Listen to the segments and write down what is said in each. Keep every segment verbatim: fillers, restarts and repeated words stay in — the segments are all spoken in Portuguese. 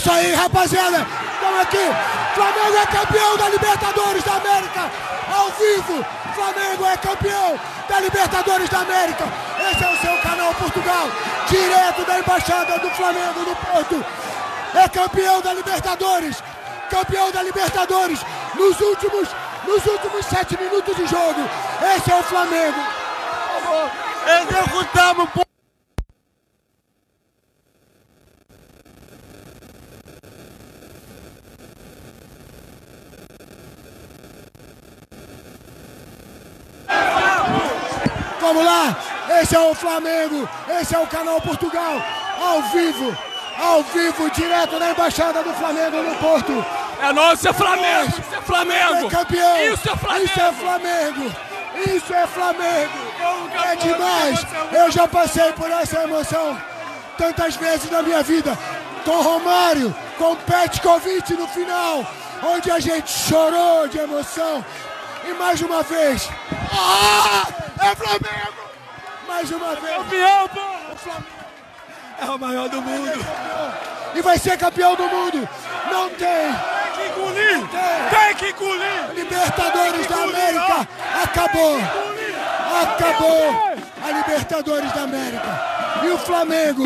isso aí, rapaziada. Estamos aqui. Flamengo é campeão da Libertadores da América. Ao vivo. Flamengo é campeão da Libertadores da América. Esse é o seu canal Portugal. Direto da Embaixada do Flamengo no Porto. É campeão da Libertadores. Campeão da Libertadores. Nos últimos, nos últimos sete minutos de jogo. Esse é o Flamengo. Executamos, pô. Vamos lá, esse é o Flamengo, esse é o canal Portugal, ao vivo, ao vivo, direto da Embaixada do Flamengo no Porto. É nosso, é Flamengo, isso é Flamengo. É campeão, isso é Flamengo. Isso é Flamengo, isso é Flamengo, é demais. Eu já passei por essa emoção tantas vezes na minha vida, com Romário, com Petkovic no final, onde a gente chorou de emoção. E mais uma vez, ah, é Flamengo! Mais uma vez, Campeão, pô! o Flamengo É o maior do mundo. e vai ser campeão do mundo. Não tem, Tem que engolir! tem. Tem que engolir! Libertadores da América acabou. Acabou a Libertadores da América. E o Flamengo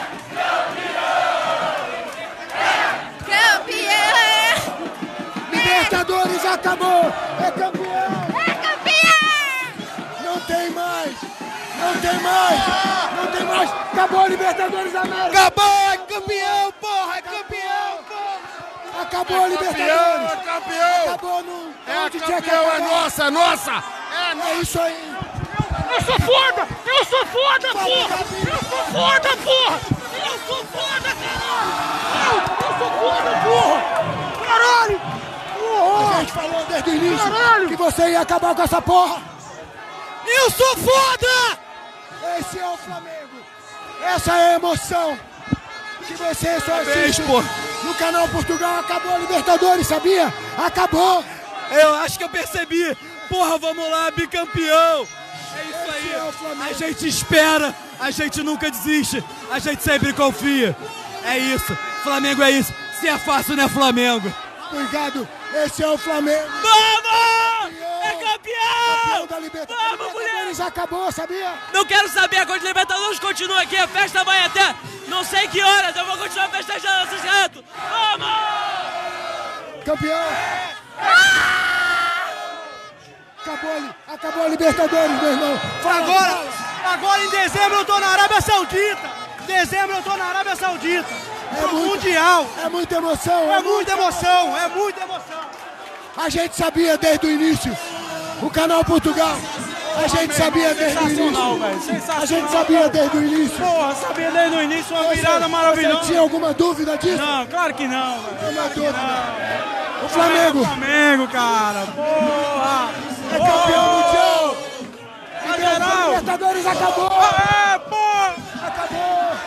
Campeão! Libertadores acabou. É campeão. É campeão! Não tem mais. Não tem mais. Não tem mais. Acabou a Libertadores da América. Acabou! É campeão, porra! É campeão, porra! Acabou a Libertadores. É campeão! Acabou no. É onde tinha que campeão, é acabar. nossa, é nossa! É isso aí. Eu sou foda! Eu sou foda, porra! Eu sou foda, porra! Eu sou foda, caralho! Eu sou foda, porra! Caralho! A gente falou desde o início Caralho! que você ia acabar com essa porra. Eu sou foda! Esse é o Flamengo. Essa é a emoção que você só assiste pô. no canal Portugal. Acabou a Libertadores, sabia? Acabou. Eu acho que eu percebi! Porra, vamos lá, bicampeão! É isso Esse aí! é o Flamengo. A gente espera, a gente nunca desiste, a gente sempre confia. É isso, Flamengo é isso. Se é fácil, não é Flamengo. Obrigado. Esse é o Flamengo. Vamos! É Campeão campeão! da Libertadores. Vamos, mulher! Libertadores acabou, sabia? Não quero saber, a Copa Libertadores continua aqui, a festa vai até não sei que horas, eu vou continuar festejando esses retos. Vamos! Campeão. Acabou, ali. Acabou a Libertadores, meu irmão. Fala, Agora, fala. agora em dezembro eu tô na Arábia Saudita. Dezembro eu tô na Arábia Saudita. Pro muito- Mundial. É muita emoção. É muita emoção, é muita emoção. A gente sabia desde o início. O canal Portugal. A gente sabia desde o Sensacional, início. velho. Sensacional. A gente sabia desde o início. Porra, sabia desde o início, uma virada Você maravilhosa. tinha alguma dúvida disso? Não, claro que não, velho. Uma dúvida. O Flamengo Flamengo, cara. Porra. é campeão mundial. Na geral. Libertadores acabou. É, porra. Acabou.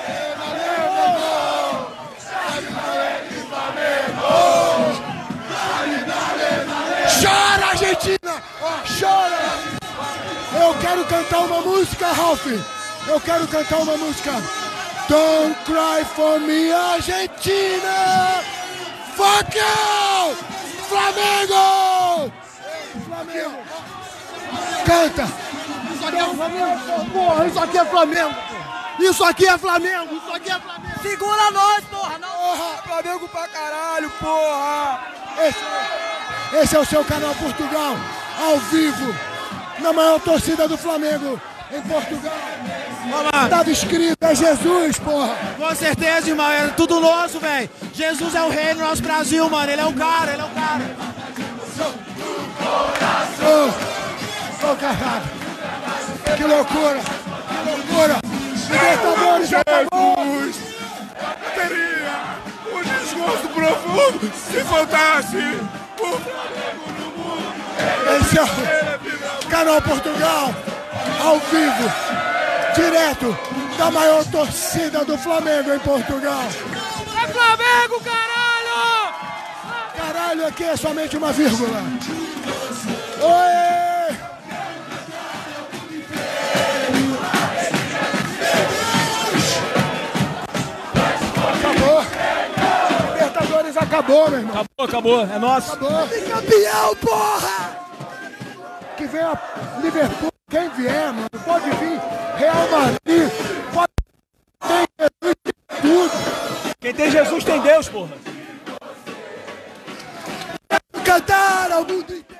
Chora, Argentina! Chora! Eu quero cantar uma música, Ralf. Eu quero cantar uma música. Don't cry for me, Argentina! Fuck you! Flamengo! Flamengo! Canta! Isso aqui é Flamengo, porra. Isso aqui é Flamengo. Isso aqui é Flamengo. Isso aqui é Flamengo. Segura nós, porra! Não. Porra! Flamengo pra caralho, porra. Esse, esse é o seu canal Portugal, ao vivo, na maior torcida do Flamengo em Portugal. Tava escrito, é Jesus, porra. Com certeza, irmão. É tudo nosso, velho. Jesus é o rei do nosso Brasil, mano. Ele é o cara, ele é o cara. Ô, oh, caralho. Que loucura, que loucura. Libertadores já acabou. Teria um desgosto profundo se faltasse o Flamengo no mundo. Esse é o canal Portugal, ao vivo, direto da maior torcida do Flamengo em Portugal. É Flamengo, caralho! Caralho, aqui é somente uma vírgula. Oi! Acabou. acabou, meu irmão. Acabou, acabou. É nosso. Acabou. Tem campeão, porra! Que venha Liverpool, quem vier, mano. Pode vir Real Madrid. Pode ter Jesus, tem tudo. Quem tem Jesus tem Deus, porra. Cantar ao mundo inteiro.